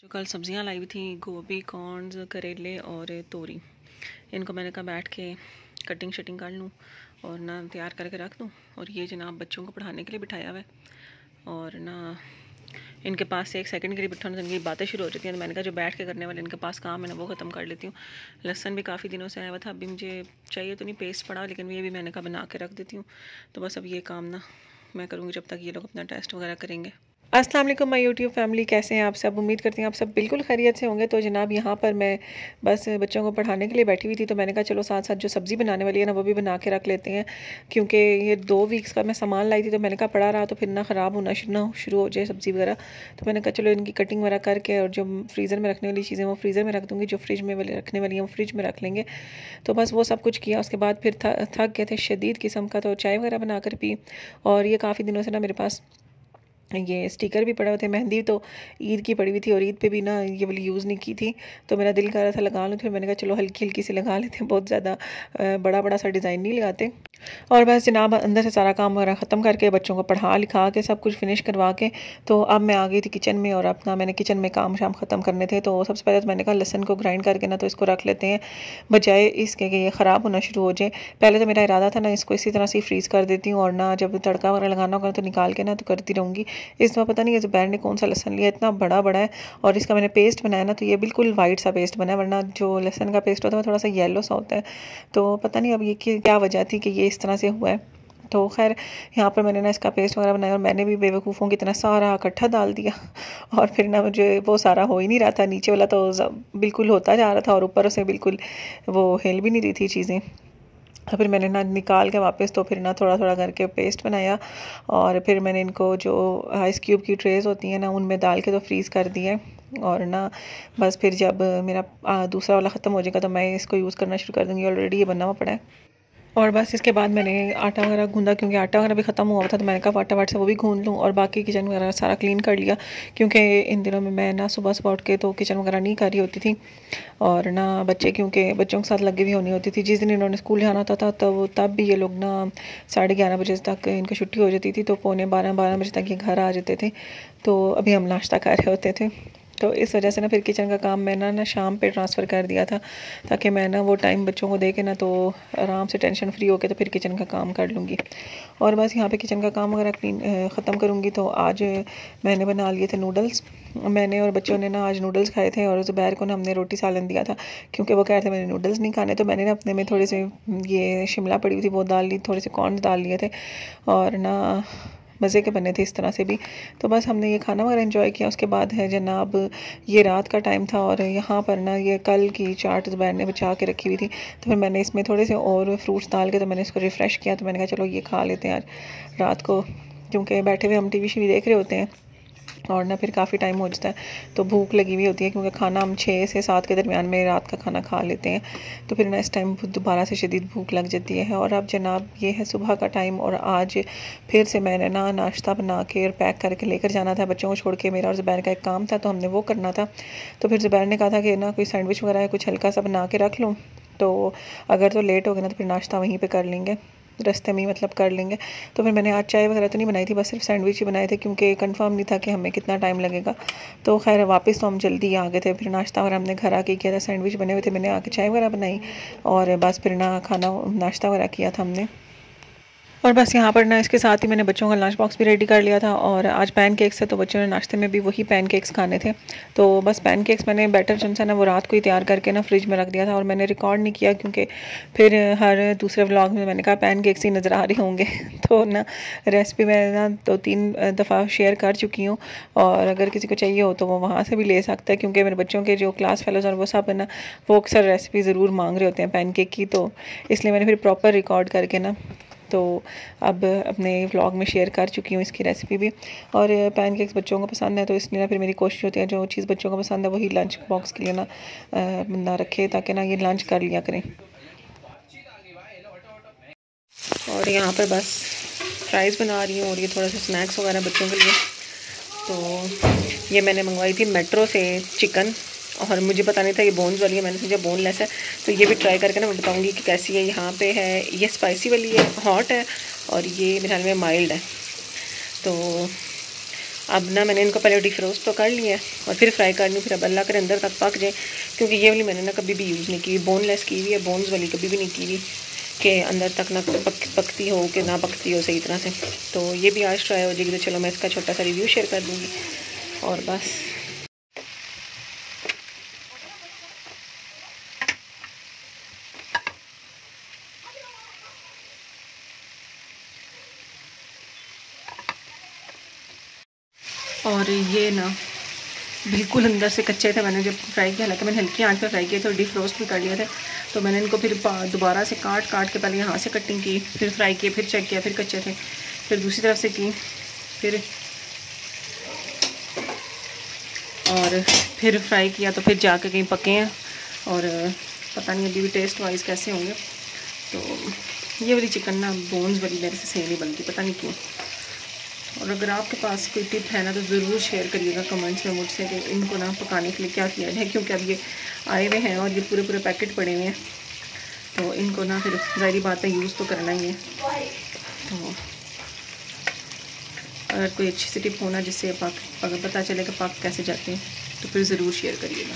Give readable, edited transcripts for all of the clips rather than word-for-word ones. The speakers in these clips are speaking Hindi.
जो कल सब्जियां लाई हुई थी, गोभी, कॉर्न्स, करेले और तोरी, इनको मैंने कहा बैठ के कटिंग शटिंग कर लूँ और ना तैयार करके रख दूँ। और ये जनाब बच्चों को पढ़ाने के लिए बिठाया हुआ है और ना इनके पास से एक सेकंड के लिए बिठाने से इनकी बातें शुरू हो जाती हैं। तो मैंने कहा जो बैठ के करने वाले इनके पास काम है ना वो ख़त्म कर लेती हूँ। लहसन भी काफ़ी दिनों से आया हुआ था, अभी मुझे चाहिए तो नहीं, पेस्ट पड़ा, लेकिन ये भी मैंने कहा बना के रख देती हूँ। तो बस अब ये काम ना मैं करूँगी जब तक ये लोग अपना टेस्ट वगैरह करेंगे। अस्सलाम वालेकुम माय यूट्यूब फैमिली, कैसे हैं आप सब? उम्मीद करती हैं आप सब बिल्कुल खैरियत से होंगे। तो जनाब यहाँ पर मैं बस बच्चों को पढ़ाने के लिए बैठी हुई थी, तो मैंने कहा चलो साथ साथ जो सब्ज़ी बनाने वाली है ना वो भी बना के रख लेते हैं, क्योंकि ये 2 वीक्स का मैं सामान लाई थी। तो मैंने कहा पड़ा रहा तो फिर ना ख़राब होना शुरू हो जाए सब्ज़ी वगैरह। तो मैंने कहा चलो इनकी कटिंग वगैरह करके और जो फ्रीज़र में रखने वाली चीज़ें वो फ्रीज़र में रख दूँगी, जो फ्रिज में वाली रखने वाली हैं वो फ्रिज में रख लेंगे। तो बस वो सब कुछ किया। उसके बाद फिर थक गए थे शदीद किस्म का, तो चाय वगैरह बना कर पी। और ये काफ़ी दिनों से ना मेरे पास ये स्टिकर भी पड़े हुए थे, मेहंदी तो ईद की पड़ी हुई थी और ईद पे भी ना ये वाली यूज़ नहीं की थी, तो मेरा दिल कर रहा था लगा लूँ। फिर मैंने कहा चलो हल्की हल्की से लगा लेते हैं, बहुत ज़्यादा बड़ा बड़ा सा डिज़ाइन नहीं लगाते। और बस जनाब अंदर से सारा काम वगैरह ख़त्म करके बच्चों को पढ़ा लिखा के सब कुछ फिनिश करवा के तो अब मैं आ गई थी किचन में। और अपना मैंने किचन में काम शाम ख़त्म करने थे, तो सबसे पहले तो मैंने कहा लहसन को ग्राइंड करके ना तो इसको रख लेते हैं, बजाय इसके कि ये ख़राब होना शुरू हो जाए। पहले तो मेरा इरादा था ना इसको इसी तरह से फ्रीज़ कर देती हूँ और ना जब तड़का वगैरह लगाना होगा तो निकाल के ना तो करती रहूँगी। इस दफ़ा पता नहीं ज़ुबैर ने कौन सा लहसन लिया, इतना बड़ा बड़ा है। और इसका मैंने पेस्ट बनाया ना तो ये बिल्कुल वाइट सा पेस्ट बना है, वरना जो लहसन का पेस्ट होता है वो थोड़ा सा येलो सा होता है। तो पता नहीं अब ये क्या वजह थी कि ये इस तरह से हुआ है। तो खैर यहाँ पर मैंने ना इसका पेस्ट वगैरह बनाया और मैंने भी बेवकूफ़ों की तरह सारा इकट्ठा डाल दिया और फिर ना मुझे वो सारा हो ही नहीं रहा था, नीचे वाला तो बिल्कुल होता जा रहा था और ऊपर से बिल्कुल वो हिल भी नहीं रही थी चीज़ें। तो फिर मैंने ना निकाल के वापस तो फिर ना थोड़ा थोड़ा करके पेस्ट बनाया और फिर मैंने इनको जो आइस क्यूब की ट्रेज़ होती हैं ना उनमें डाल के तो फ्रीज़ कर दिया। और ना बस फिर जब मेरा दूसरा वाला ख़त्म हो जाएगा तो मैं इसको यूज़ करना शुरू कर दूँगी। ऑलरेडी ये बना हुआ पड़ा है। और बस इसके बाद मैंने आटा वगैरह गूंदा, क्योंकि आटा वगैरह भी ख़त्म हुआ था, तो मैंने कहा फटाफट से वो भी गूंद लूँ और बाकी किचन वगैरह सारा क्लीन कर लिया, क्योंकि इन दिनों में मैं ना सुबह सुबह उठ के तो किचन वगैरह नहीं कर रही होती थी और ना बच्चे क्योंकि बच्चों के साथ लगी हुई होनी होती थी। जिस दिन इन्होंने स्कूल जाना होता था तब भी ये लोग ना 11:30 बजे तक इनकी छुट्टी हो जाती थी, तो 11:45 बजे तक ये घर आ जाते थे। तो अभी हम नाश्ता कर रहे होते थे, तो इस वजह से ना फिर किचन का काम मैं ना शाम पे ट्रांसफ़र कर दिया था, ताकि मैं ना वो टाइम बच्चों को दे के ना तो आराम से टेंशन फ्री होके तो फिर किचन का काम कर लूँगी। और बस यहाँ पे किचन का काम वगैरह ख़त्म करूँगी। तो आज मैंने बना लिए थे नूडल्स। मैंने और बच्चों ने ना आज नूडल्स खाए थे और ज़ुबैर को ना हमने रोटी सालन दिया था, क्योंकि वो कह रहे थे मैंने नूडल्स नहीं खाने। तो मैंने ना अपने में थोड़े से ये शिमला पड़ी हुई थी वो डाल ली, थोड़े से कॉर्न डाल लिए थे और ना मज़े के बने थे इस तरह से भी। तो बस हमने ये खाना वगैरह एंजॉय किया। उसके बाद है जनाब ये रात का टाइम था और यहाँ पर ना ये कल की चाट ज़ुबैर ने बचा के रखी हुई थी, तो फिर मैंने इसमें थोड़े से और फ्रूट्स डाल के तो मैंने इसको रिफ़्रेश किया। तो मैंने कहा चलो ये खा लेते हैं आज रात को, क्योंकि बैठे हुए हम टीवी शीवी देख रहे होते हैं और ना फिर काफ़ी टाइम हो जाता है, तो भूख लगी हुई होती है, क्योंकि खाना हम 6 से 7 के दरमियान में रात का खाना खा लेते हैं। तो फिर ना इस टाइम दोबारा से शदीद भूख लग जाती है। और अब जनाब ये है सुबह का टाइम और आज फिर से मैंने ना नाश्ता बना के और पैक करके लेकर जाना था बच्चों को छोड़ के। मेरा और ज़ुबैर का एक काम था तो हमने वो करना था। तो फिर ज़ुबैर ने कहा था कि ना कोई सैंडविच वगैरह कुछ हल्का सा बना के रख लूँ, तो अगर तो लेट हो गया ना तो फिर नाश्ता वहीं पर कर लेंगे, रास्ते में ही मतलब कर लेंगे। तो फिर मैंने आज चाय वगैरह तो नहीं बनाई थी, बस सिर्फ सैंडविच ही बनाए थे, क्योंकि कंफर्म नहीं था कि हमें कितना टाइम लगेगा। तो खैर वापस तो हम जल्दी आ गए थे। फिर नाश्ता वगैरह हमने घर आके किया था, सैंडविच बने हुए थे, मैंने आके चाय वगैरह बनाई और बस फिर ना खाना नाश्ता वगैरह किया था हमने। और बस यहाँ पर ना इसके साथ ही मैंने बच्चों का लंच बॉक्स भी रेडी कर लिया था और आज पैनकेक्स है, तो बच्चों ने नाश्ते में भी वही पैनकेक्स खाने थे। तो बस पैनकेक्स मैंने बैटर जो है ना वो रात को ही तैयार करके ना फ्रिज में रख दिया था और मैंने रिकॉर्ड नहीं किया, क्योंकि फिर हर दूसरे व्लॉग में मैंने कहा पैनकेक्स ही नज़र आ रहे होंगे तो ना रेसिपी मैं ना 2-3 दफ़ा शेयर कर चुकी हूँ और अगर किसी को चाहिए हो तो वो वहाँ से भी ले सकता है, क्योंकि मेरे बच्चों के जो क्लास फेलोज़ और वो सब है ना वो अक्सर रेसिपी ज़रूर मांग रहे होते हैं पैनकेक की, तो इसलिए मैंने फिर प्रॉपर रिकॉर्ड करके ना तो अब अपने व्लॉग में शेयर कर चुकी हूँ इसकी रेसिपी भी। और पैनकेक्स बच्चों को पसंद है, तो इसलिए ना फिर मेरी कोशिश होती है जो चीज़ बच्चों को पसंद है वही लंच बॉक्स के लिए ना बंदा रखे, ताकि ना ये लंच कर लिया करें। और यहाँ पर बस फ्राइज़ बना रही हूँ और ये थोड़ा सा स्नैक्स वगैरह बच्चों के लिए। तो ये मैंने मंगवाई थी मेट्रो से चिकन और मुझे पता नहीं था ये बोन्स वाली है, मैंने सोचा बोनलेस है, तो ये भी ट्राई करके ना मैं बताऊंगी कि कैसी है। यहाँ पे है ये स्पाइसी वाली है, हॉट है और ये मेरे ख्याल में माइल्ड है। तो अब ना मैंने इनको पहले डिफ्रोस्ट तो कर लिया है और फिर फ्राई कर लूँ, फिर अब अल्लाह करे अंदर तक पक जाए, क्योंकि ये वाली मैंने ना कभी भी यूज़ नहीं की, बोनलेस की हुई है, बोन्स वाली कभी भी नहीं की हुई कि अंदर तक ना पकती हो कि ना पकती हो सही तरह से। तो ये भी आज ट्राई हो जाएगी, तो चलो मैं इसका छोटा सा रिव्यू शेयर कर दूँगी और बस। और ये ना बिल्कुल अंदर से कच्चे थे, मैंने जब फ्राई किया, हालांकि मैंने हल्की आंच पर फ्राई किए थे और डिफ्रोस्ट भी कर लिए थे। तो मैंने इनको फिर दोबारा से काट के पहले यहाँ से कटिंग की, फिर फ्राई किए, फिर चेक किया, फिर कच्चे थे, फिर दूसरी तरफ से की, फिर फ्राई किया, तो फिर जाके कहीं पके हैं और पता नहीं अभी भी टेस्ट वाइज कैसे होंगे। तो ये वाली चिकन ना बोन्स वाली मेरे से सही नहीं बनती, पता नहीं क्यों। और अगर आपके पास कोई टिप है ना तो ज़रूर शेयर करिएगा कमेंट्स में मुझसे कि इनको ना पकाने के लिए क्या किया जाए, क्योंकि अब ये आए हुए हैं और ये पूरे पैकेट पड़े हुए हैं, तो इनको ना फिर ज़ाहिर बात है यूज़ तो करना ही है। तो अगर कोई अच्छी सी टिप होना जिससे अगर पता चले कि पाक कैसे जाते हैं तो फिर ज़रूर शेयर करिएगा।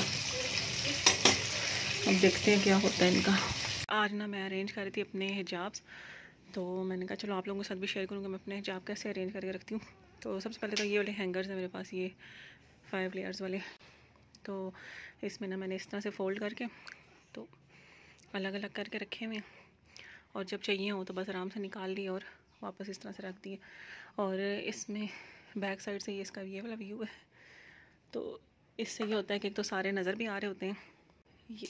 अब देखते हैं क्या होता है इनका। आज ना मैं अरेंज कर रही थी अपने हिजाब्स, तो मैंने कहा चलो आप लोगों के साथ भी शेयर करूँगा मैं अपने हिजाब कैसे अरेंज करके रखती हूँ। तो सबसे पहले तो ये वाले हैंगर्स हैं मेरे पास, ये 5 लेयर्स वाले। तो इसमें ना मैंने इस तरह से फ़ोल्ड करके तो अलग अलग करके रखे हुए हैं, और जब चाहिए हो तो बस आराम से निकाल लिए और वापस इस तरह से रख दिए। और इसमें बैक साइड से ये इसका ये वाला व्यू है, तो इससे ये होता है कि एक तो सारे नज़र भी आ रहे होते हैं ये।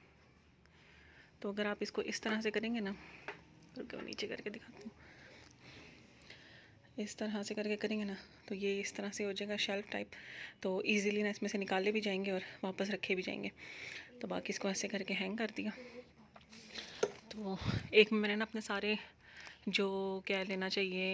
तो अगर आप इसको इस तरह से करेंगे ना, रुको नीचे करके दिखाती हूँ, इस तरह से करके करेंगे ना तो ये इस तरह से हो जाएगा शेल्फ टाइप, तो इजीली ना इसमें से निकाले भी जाएंगे और वापस रखे भी जाएंगे। तो बाकी इसको ऐसे करके हैंग कर दिया। तो एक में मैंने ना अपने सारे जो क्या लेना चाहिए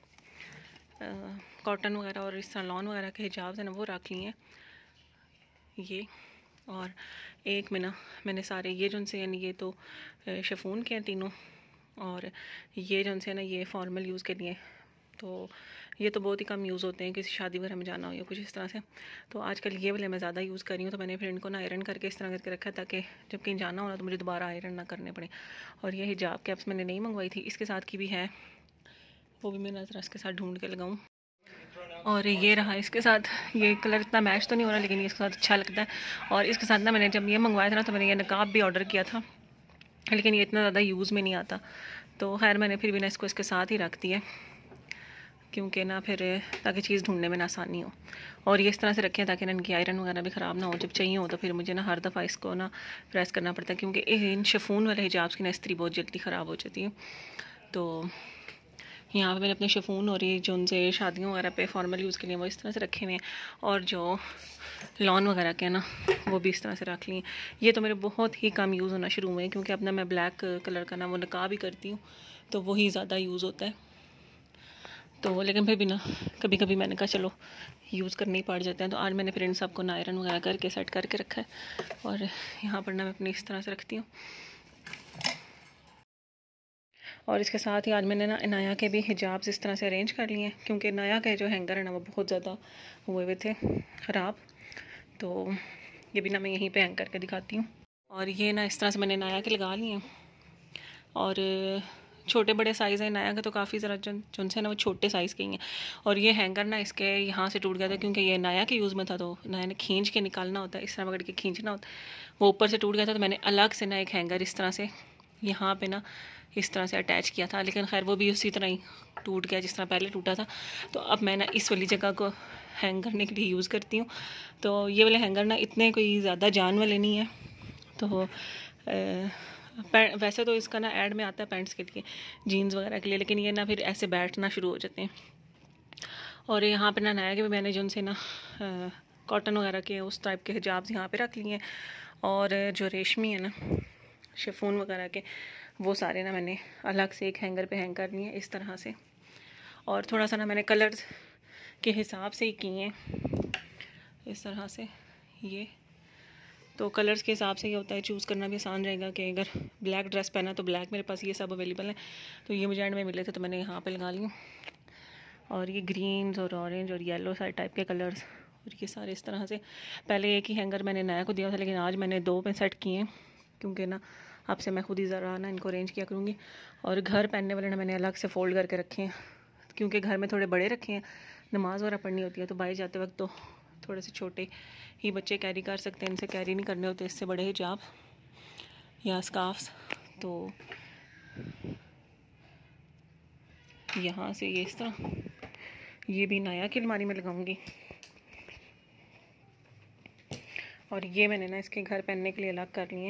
कॉटन वगैरह और इस तरह लॉन वगैरह के हिजाब्स हैं ना वो रख लिए हैं ये। और एक में ना मैंने सारे ये जो से यानी ये तो शिफॉन के हैं तीनों, और ये जो से ना ये फॉर्मल यूज़ के लिए। तो ये तो बहुत ही कम यूज़ होते हैं, किसी शादी वगैरह में जाना हो या कुछ इस तरह से। तो आजकल ये वाले मैं ज़्यादा यूज़ कर रही हूँ, तो मैंने फिर इनको ना आयरन करके इस तरह करके रखा ताकि जब कहीं जाना हो ना तो मुझे दोबारा आयरन ना करने पड़े। और ये हिजाब कैप्स मैंने नहीं मंगवाई थी, इसके साथ की भी है, वो भी मैं नज़र इसके साथ ढूंढ के लगाऊँ। और ये रहा इसके साथ, ये कलर इतना मैच तो नहीं हो रहा लेकिन इसके साथ अच्छा लगता है। और इसके साथ ना मैंने जब ये मंगवाया था ना तो मैंने ये नकाब भी ऑर्डर किया था, लेकिन ये इतना ज़्यादा यूज़ में नहीं आता, तो खैर मैंने फिर भी ना इसको इसके साथ ही रख दिया, क्योंकि ना फिर ताकि चीज़ ढूंढने में ना आसानी हो। और ये इस तरह से रखें ताकि ना इनकी आयरन वगैरह भी ख़राब ना हो, जब चाहिए हो तो फिर मुझे ना हर दफ़ा इसको ना प्रेस करना पड़ता है, क्योंकि इन शिफॉन वाले हिजाब्स की ना इस्त्री बहुत जल्दी ख़राब हो जाती है। तो यहाँ पे मैंने अपने शिफॉन और ये जो उनसे शादियों वगैरह पे फॉर्मल यूज़ के लिए वो इस तरह से रखे हुए हैं, और जो लॉन वगैरह के ना वो भी इस तरह से रख लिए। ये तो मेरे बहुत ही कम यूज़ होना शुरू हुए हैं, क्योंकि अब ना मैं ब्लैक कलर का ना वो नकाब भी करती हूँ, तो वही ज़्यादा यूज़ होता है। तो लेकिन फिर भी ना कभी कभी मैंने कहा चलो यूज़ करने ही पड़ जाते हैं, तो आज मैंने फिर इन सबको ना आयरन वगैरह करके सेट करके रखा है। और यहाँ पर ना मैं अपनी इस तरह से रखती हूँ। और इसके साथ ही आज मैंने ना इनाया के भी हिजाब्स इस तरह से अरेंज कर लिए हैं, क्योंकि इनाया के जो हैंगर है ना वो बहुत ज़्यादा हुए हुए थे ख़राब, तो ये भी ना मैं यहीं पे हैंग करके दिखाती हूँ। और ये ना इस तरह से मैंने इनाया के लगा लिए हैं, और छोटे बड़े साइज़ हैं इनाया के, तो काफ़ी ज़रा जो से ना वो छोटे साइज़ के ही हैं। और ये हैंगर ना इसके यहाँ से टूट गया था, क्योंकि ये इनाया के यूज़ में था, तो इनाया ने खींच के निकालना होता है, इस तरह पकड़ के खींचना होता है, वो ऊपर से टूट गया था, तो मैंने अलग से ना एक हैंगर इस तरह से यहाँ पे ना इस तरह से अटैच किया था, लेकिन खैर वो भी उसी तरह ही टूट गया जिस तरह पहले टूटा था। तो अब मैं ना इस वाली जगह को हैंग करने के लिए यूज़ करती हूँ। तो ये वाले हैंगर ना इतने कोई ज़्यादा जान वाले नहीं है, तो वैसे तो इसका ना ऐड में आता है पैंट्स के लिए, जीन्स वगैरह के लिए, लेकिन ये ना फिर ऐसे बैठना शुरू हो जाते हैं। और यहाँ पे ना नया के भी मैंने जो उनसे ना कॉटन वगैरह के उस टाइप के हिजाब्स यहाँ पे रख लिए हैं, और जो रेशमी है ना शिफॉन वगैरह के वो सारे ना मैंने अलग से एक हैंगर पे हैंग कर लिए इस तरह से। और थोड़ा सा ना मैंने कलर्स के हिसाब से ही किए हैं इस तरह से ये, तो कलर्स के हिसाब से ये होता है, चूज़ करना भी आसान रहेगा कि अगर ब्लैक ड्रेस पहना तो ब्लैक, मेरे पास ये सब अवेलेबल है, तो ये मुझे एंड में मिले थे तो मैंने यहाँ पे लगा ली। और ये ग्रीन्स और ऑरेंज और येलो सारे टाइप के कलर्स, और ये सारे इस तरह से। पहले एक ही हैंगर मैंने नया को दिया था, लेकिन आज मैंने 2 में सेट किए हैं, क्योंकि ना आपसे मैं खुद ही ज़रा ना इनको अरेंज किया करूँगी। और घर पहनने वाले ना मैंने अलग से फ़ोल्ड करके रखे हैं, क्योंकि घर में थोड़े बड़े रखे हैं, नमाज़ वगैरह पढ़नी होती है, तो बाहर जाते वक्त तो थोड़े से छोटे ही बच्चे कैरी कर सकते हैं, इनसे कैरी नहीं करने होते इससे बड़े हिजाब या स्कार्फ्स। तो यहाँ से ये इस तरह, ये भी नाया की अलमारी में लगाऊंगी। और ये मैंने ना इसके घर पहनने के लिए अलग कर लिए हैं,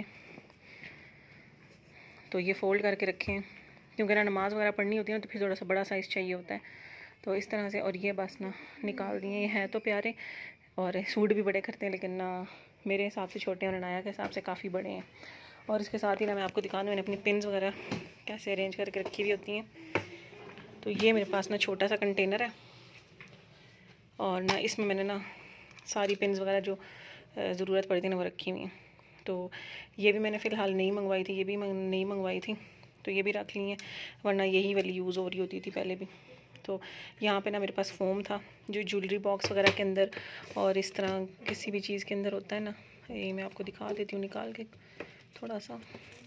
तो ये फ़ोल्ड करके रखे हैं, क्योंकि ना नमाज़ वगैरह पढ़नी होती है ना, तो फिर थोड़ा सा बड़ा साइज़ चाहिए होता है, तो इस तरह से। और ये बस ना निकाल दिए। ये हैं तो प्यारे और सूट भी बड़े करते हैं, लेकिन ना मेरे हिसाब से छोटे हैं और नाया के हिसाब से काफ़ी बड़े हैं। और इसके साथ ही ना मैं आपको दिखा दूँ, मैंने अपनी पिन्स वगैरह कैसे अरेंज करके रखी हुई होती हैं। तो ये मेरे पास ना छोटा सा कंटेनर है, और ना इसमें मैंने ना सारी पिन्स वगैरह जो ज़रूरत पड़ती है ना वो रखी हुई हैं। तो ये भी मैंने फ़िलहाल नहीं मंगवाई थी, ये भी नहीं मंगवाई थी, तो ये भी रख ली हैं, वरना यही वाली यूज़ हो रही होती थी पहले भी। तो यहाँ पे ना मेरे पास फ़ोम था, जो ज्वेलरी बॉक्स वगैरह के अंदर और इस तरह किसी भी चीज़ के अंदर होता है ना, ये मैं आपको दिखा देती हूँ निकाल के थोड़ा सा।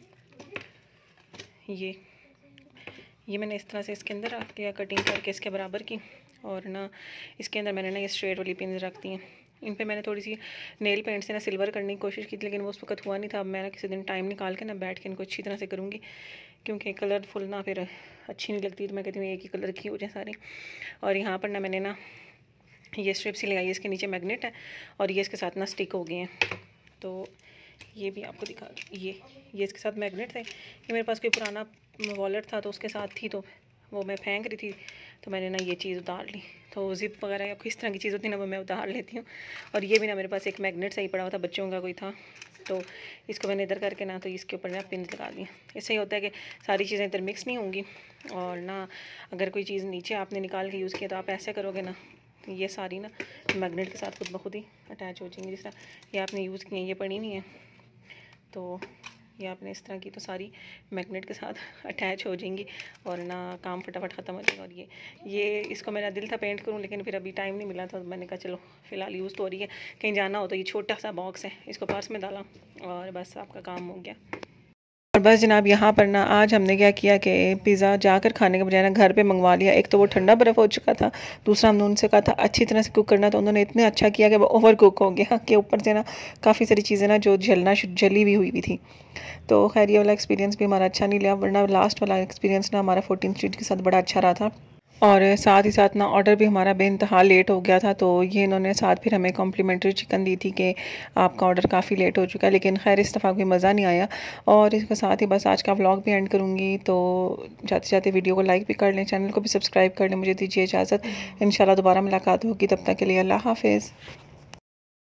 ये मैंने इस तरह से इसके अंदर रख दिया, कटिंग करके इसके बराबर की। और ना इसके अंदर मैंने ना ये स्ट्रेट वाली पिन रख दी हैं। इन पे मैंने थोड़ी सी नेल पेंट से ना सिल्वर करने की कोशिश की थी, लेकिन वो उस वक्त हुआ नहीं था। अब मैं ना किसी दिन टाइम निकाल के ना बैठ के इनको अच्छी तरह से करूँगी, क्योंकि कलरफुल ना फिर अच्छी नहीं लगती, तो मैं कहती हूँ एक ही कलर की हो जाए सारी। और यहाँ पर ना मैंने ना ये स्ट्रिप सी लगाई है, इसके नीचे मैग्नेट है और ये इसके साथ ना स्टिक हो गए हैं। तो ये भी आपको दिखा, ये इसके साथ मैग्नेट थे। ये मेरे पास कोई पुराना वॉलेट था तो उसके साथ थी, तो वो मैं फेंक रही थी, तो मैंने ना ये चीज़ उतार ली। तो जिप वगैरह या किस तरह की चीज़ होती है ना, वो मैं उतार लेती हूँ। और ये भी ना मेरे पास एक मैग्नेट सही पड़ा हुआ था, बच्चों का कोई था, तो इसको मैंने इधर करके ना तो इसके ऊपर ना पिन लगा दी। इससे ही होता है कि सारी चीज़ें इधर मिक्स नहीं होंगी, और ना अगर कोई चीज़ नीचे आपने निकाल के यूज़ किया तो आप ऐसे करोगे ना, तो ये सारी ना मैग्नेट के साथ खुद ब खुद ही अटैच हो जाएंगी। जिस तरह ये आपने यूज़ किए, ये पड़ी नहीं है, तो ये आपने इस तरह की, तो सारी मैग्नेट के साथ अटैच हो जाएंगी और ना काम फटाफट ख़त्म हो जाएगा। और ये इसको मेरा दिल था पेंट करूं, लेकिन फिर अभी टाइम नहीं मिला था, तो मैंने कहा चलो फ़िलहाल यूज़ तो हो रही है, कहीं जाना हो तो ये छोटा सा बॉक्स है, इसको पर्स में डाला और बस आपका काम हो गया। और बस जनाब, यहाँ पर ना आज हमने क्या किया कि पिज़्ज़ा जाकर खाने के बजाय ना घर पे मंगवा लिया। एक तो वो ठंडा बर्फ़ हो चुका था, दूसरा हमने उनसे कहा था अच्छी तरह से कुक करना, तो उन्होंने इतने अच्छा किया कि वो ओवर कुक हो गया, कि ऊपर से ना काफ़ी सारी चीज़ें ना जो जली भी हुई थी। तो खैर ये वाला एक्सपीरियंस भी हमारा अच्छा नहीं लिया, वरना लास्ट वाला एक्सपीरियंस ना हमारा 14th स्ट्रीट के साथ बड़ा अच्छा रहा था। और साथ ही साथ ना ऑर्डर भी हमारा बेइंतहा लेट हो गया था, तो ये इन्होंने साथ फिर हमें कॉम्प्लीमेंट्री चिकन दी थी कि आपका ऑर्डर काफ़ी लेट हो चुका है, लेकिन खैर इस दफ़ा कोई मज़ा नहीं आया। और इसके साथ ही बस आज का व्लॉग भी एंड करूँगी, तो जाते जाते वीडियो को लाइक भी कर लें, चैनल को भी सब्सक्राइब कर लें। मुझे दीजिए इजाज़त, इंशाल्लाह दोबारा मुलाकात होगी, तब तक के लिए अल्लाह हाफ़िज़।